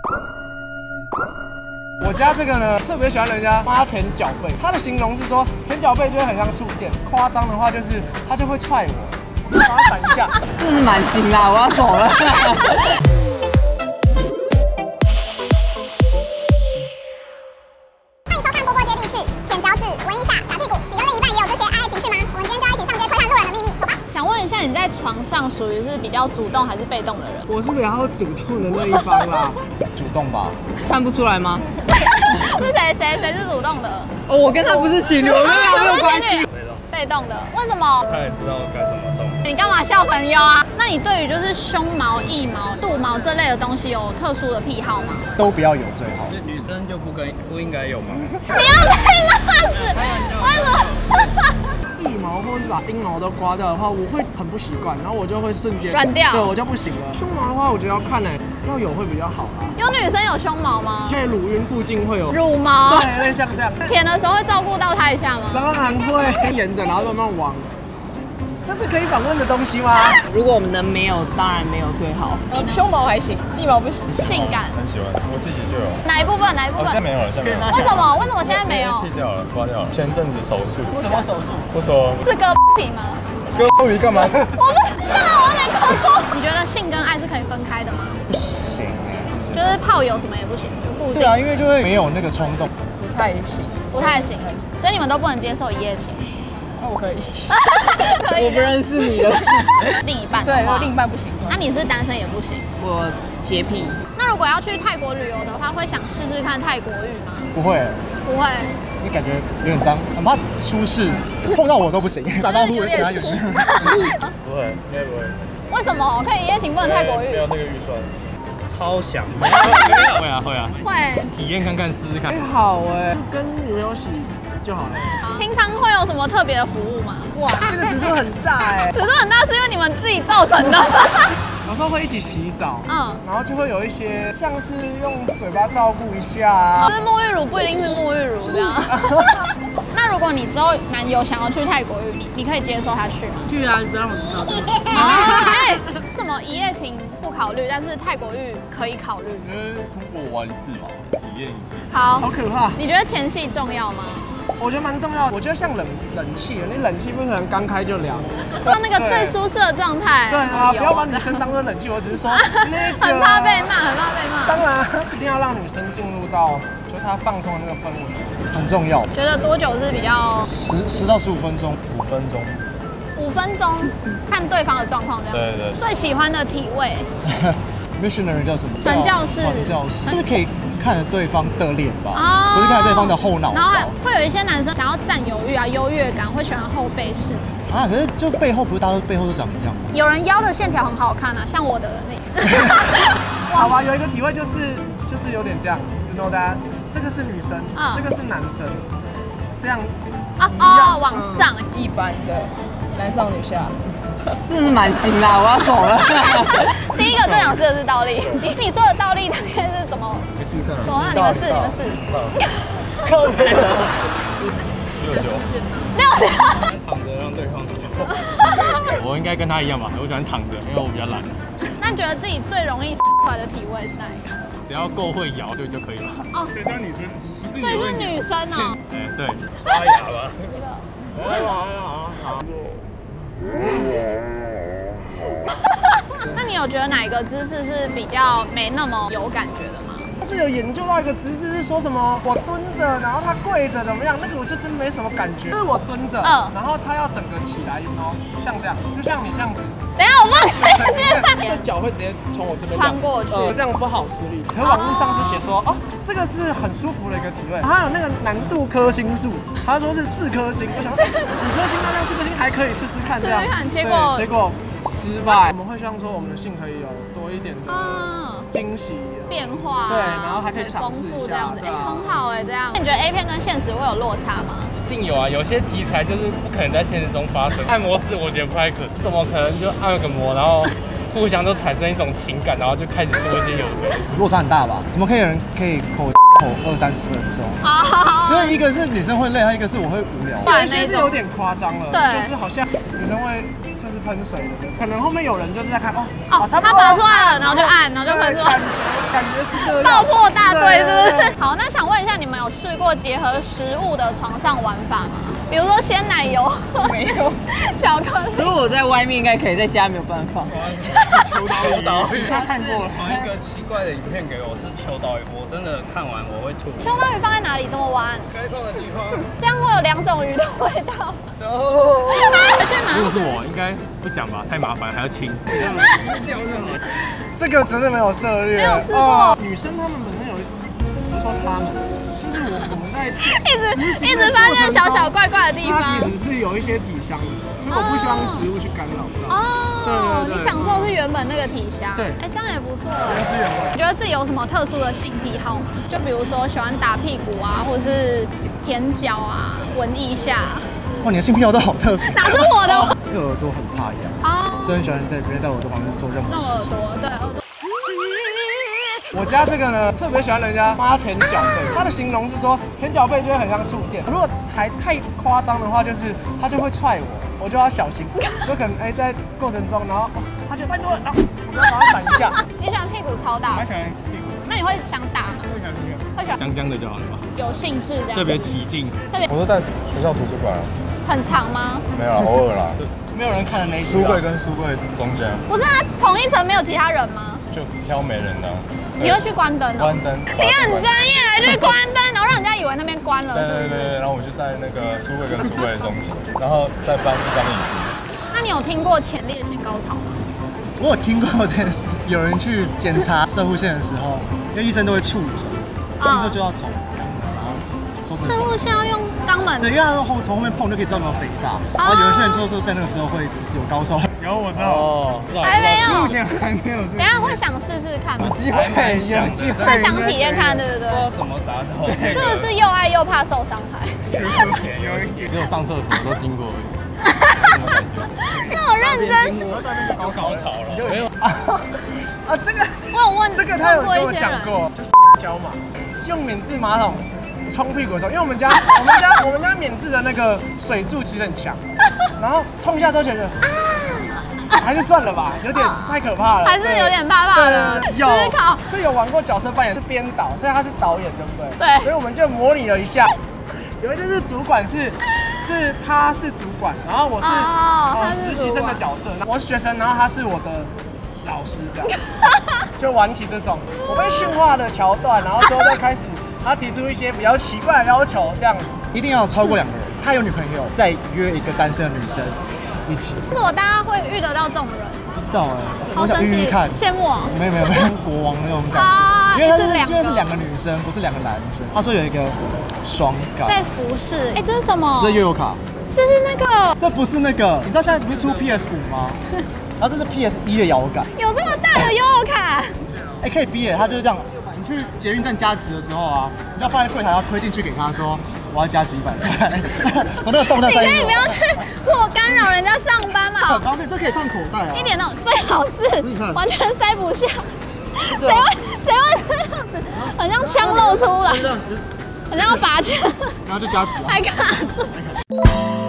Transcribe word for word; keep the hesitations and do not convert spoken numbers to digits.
我家这个呢，特别喜欢人家帮他舔脚背。他的形容是说，舔脚背就会很像触电。夸张的话就是，他就会踹我，我把他闪一下。 这是蛮辛辣，我要走了。 欢迎收看波波接地气，舔脚趾、闻一下、打屁股，你跟另一半也有这些爱爱情绪吗？我们今天就要一起上街窥探路人的秘密，走吧。 想问一下，你在床上属于是比较主动还是被动的人？ 我是比较主动的那一方啦， 主动吧？ 看不出来吗？ 是谁谁谁是主动的？ 哦，我跟他不是情侣，我跟他没有关系。 被动的，为什么？ 他也知道该怎么动。 你干嘛笑朋友啊？那你对于就是胸毛、腋毛、肚毛这类的东西有特殊的癖好吗？ 都不要有最好。 女生就不跟不应该有吗？ 不要被骂死！为什么？ 腋毛或是把阴毛都刮掉的话，我会很不习惯，然后我就会瞬间软掉， 对我就不行了。胸毛的话，我觉得要看诶、要有会比较好啦。 有女生有胸毛吗？ 现在乳晕附近会有乳毛， 对，类像这样。 舔的时候会照顾到它一下吗？ 当然会，沿着然后慢慢往。这是可以访问的东西吗？ 如果我们能没有，当然没有最好。胸毛还行，腋毛不行。 性感， 很喜欢，我自己就有。 哪一部分？哪一部分？ 哦，现在没有了，现在没有了。 为什么？为什么现在没有？ 剃掉了，刮掉了。前阵子手术。 什么手术？ 不说。 是割皮吗？ 割鱼干嘛？ 我不知道，我没割过。你觉得性跟爱是可以分开的吗？ 不行哎。 就是炮友什么也不行，就固定。 对啊，因为就会没有那个冲动。 不太行， 不太行，所以你们都不能接受一夜情。 那我可以。 可以。 我不认识你的另一半。 对，我另一半不行。 那你是单身也不行。 我洁癖。 那如果要去泰国旅游的话，会想试试看泰国浴吗？ 不会。 不会。 你感觉有点脏，很怕出事，碰到我都不行。打招呼我就跟他远。 不会，应该不会。 为什么？可以一夜情不能泰国浴？ 没有那个预算。超想。会啊会啊。 会。 体验看看，试试看。 哎，好哎，跟女朋友洗就好了。 平常会有什么特别的服务吗？ 哇，这个尺寸很大哎。 尺寸很大是因为你们自己造成的。 有时候会一起洗澡， 嗯， 然后就会有一些像是用嘴巴照顾一下啊。 就是沐浴乳不一定是沐浴乳这样。那如果你之后男友想要去泰国浴，你你可以接受他去吗？ 去啊，你不要让我知道。 哎，怎么一夜情不考虑，但是泰国浴可以考虑？ 因为通过玩一次嘛，体验一次。 好， 好可怕。 你觉得前戏重要吗？ 我觉得蛮重要的。我觉得像冷冷气，你冷气不可能刚开就凉。 那那个最舒适的状态。 对啊，不要把女生当做冷气，我只是说那个。 很怕被骂，很怕被骂。 当然，一定要让女生进入到就她放松的那个氛围，很重要。 觉得多久是比较？ 十十到十五分钟，五分钟。 五分钟，看对方的状况这样。 对对。 最喜欢的体位。 Missionary 叫什么？ 传教士。 传教士，就是可以看着对方的脸吧，不是看着对方的后脑勺。 然后会有一些男生想要占有欲啊、优越感，会喜欢后背式。 啊，可是就背后不是大家背后都长一样吗？ 有人腰的线条很好看啊，像我的那。 好吧，有一个体位就是就是有点这样 ，you know that， 这个是女生，嗯、这个是男生，这样。 啊哦，往上。 一般的，男上女下。真的是蛮辛辣，我要走了。 第一个最想试的是倒立，你说的倒立大概是怎么？ 你试试看。 怎么？你们试，你们试。 靠背了。 六九。 六九。 躺着让对方走。我应该跟他一样吧，我喜欢躺着，因为我比较懒。 那你觉得自己最容易出来的体位是哪一个？ 只要够会摇就就可以了。哦，所以是女生。 所以是女生哦。 哎，对。刷牙吧。 这个。 好好好好。 那你有觉得哪一个姿势是比较没那么有感觉的吗？ 是有研究到一个姿势是说什么我蹲着，然后他跪着怎么样？那个我就真没什么感觉。就是我蹲着，嗯，然后他要整个起来哦，像这样，就像你这样子。 等一下我不可以示范。 脚会直接从我这边穿过去， 这样不好施力。可网络上是写说哦，这个是很舒服的一个体位，它有那个难度颗星数，他说是四颗星。我想五颗星，那这样四颗星还可以试试看这样。 试试看，结果结果失败。我们会希望说我们的性可以有多一点的惊喜、 变化， 对，然后还可以尝试一下， 哎，很好哎，这样。你觉得 A 片跟现实会有落差吗？ 一定有啊，有些题材就是不可能在现实中发生。按摩师我觉得不太可能，怎么可能就按个摩，然后互相都产生一种情感，然后就开始做一些有的。 落差很大吧？怎么可以有人可以口口二三十分钟？啊，就是一个是女生会累，还有一个是我会无聊。 对，其实有点夸张了， 对， 就是好像女生会就是喷水的，可能后面有人就是在看哦， 哦，他拔出来了，然后就按，然后就喷出来。 感觉是这样。 爆破大队是不对对是？好，那想问一下，你们有试过结合食物的床上玩法吗？比如说鲜奶油， 没有巧克力。 如果我在外面应该可以，在家没有办法。 秋刀鱼， 他看过了。 传一个奇怪的影片给我，是秋刀鱼，我真的看完我会吐。 秋刀鱼放在哪里这么弯？ 该放的地方。 这样会有两种鱼的味道。 哦。 去马如果是我，应该不想吧，太麻烦，还要清。 这个真的没有涉猎， 没有试过哦女生她们本身有，不是说她们，就是我我们在一直执行一直发现小小怪怪的地方。 它其实是有一些体香的，所以我不希望食物去干扰到。 哦， 对对对你享受是原本那个体香。 对哎，这样也不错。 原汁原味。 你觉得自己有什么特殊的性癖好吗？就比如说喜欢打屁股啊，或者是舔脚啊，闻一下。 哇，你的性癖好都好特别。 哪是我的？ 因为耳朵很怕痒， 哦， 所以很喜欢在别人在我耳朵旁边做任何弄耳事情。 朵，对耳朵。 我家这个呢，特别喜欢人家帮他舔脚背。他的形容是说，舔脚背就会很像触电。如果还太夸张的话，就是他就会踹我，我就要小心。就可能哎、在过程中，然后、哦、他就太多了，然后我要把他闪一下。 你喜欢屁股超大？ 我喜欢屁股， 那你会想打吗？ 我喜欢屁股。 会喜欢香香的就好了吧， 有兴致这样？ 特别起劲。 我都在学校图书馆啊， 很长吗？ 没有啦，偶尔啦。 没有人看的那一书柜跟书柜中间不是啊，同一层没有其他人吗？ 就挑没人的啊。 你会去关灯哦？ 关灯。 你很专业，还去关灯，然后让人家以为那边关了， 对是不是？ 对对对，然后我就在那个书柜跟书柜的中间，然后再搬一张椅子。 那你有听过前列腺高潮吗？ 我有听过这件事，有人去检查射护线的时候，因为医生都会触诊，听说就要从肛门，然后收射护线要用肛门？ 对，因为他后从后面碰就可以知道有没有肥大，然后有些人就说在那个时候会有高烧。 有我知道， 哦， 还没有， 目前还没有这个。 等一下会想试试看吗？ 有机会，有机会。 会想体验看，对不对？ 不知道怎么达到。 是不是又爱又怕受伤害？ 有一点。 只有上厕所都经过而已。 那我认真。 高高潮了，没有。 啊，这个我有问这个他有跟我问过一些人， 讲过，就是胶嘛，用免治马桶冲屁股的时候，因为我们家我们家我们家免治的那个水柱其实很强，然后冲一下之后觉得。还是算了吧，有点太可怕了。 还是有点怕怕的。 对，有思考是有玩过角色扮演，是编导，所以他是导演，对不对？ 对所以我们就模拟了一下。有一次是主管是，是他是主管，然后我是哦他是实习主管生的角色，我是学生，然后他是我的老师，这样就玩起这种我被驯化的桥段，然后之后再开始他提出一些比较奇怪的要求，这样子。 一定要超过两个人，他有女朋友，再约一个单身的女生一起。 为什么大家会遇得到这种人？ 不知道哎， 好我想神奇， 遇遇看。 羡慕哦。 没有没有没有，国王那种感啊觉，因为他是一次两个因为是两个女生，不是两个男生。他说有一个双杠， 被服侍，哎，这是什么？ 这悠游卡， 这是那个这不是那个，你知道现在不是出 P S 五吗？然后这是 P S 一的摇杆， 有这么大的悠游卡？ 哎，可以逼耶，他就是这样。你去捷运站加值的时候啊，你就要放在柜台，然后推进去给他说我要加值一百块，从那个洞那塞进去。 你可以不要去破干扰人家上班嘛？ 很方便，这可以放口袋啊。 一点那种最好是完全塞不下，谁会谁会这样子？很像枪露出来，很像要拔枪， 然后就加值啊。 还卡住。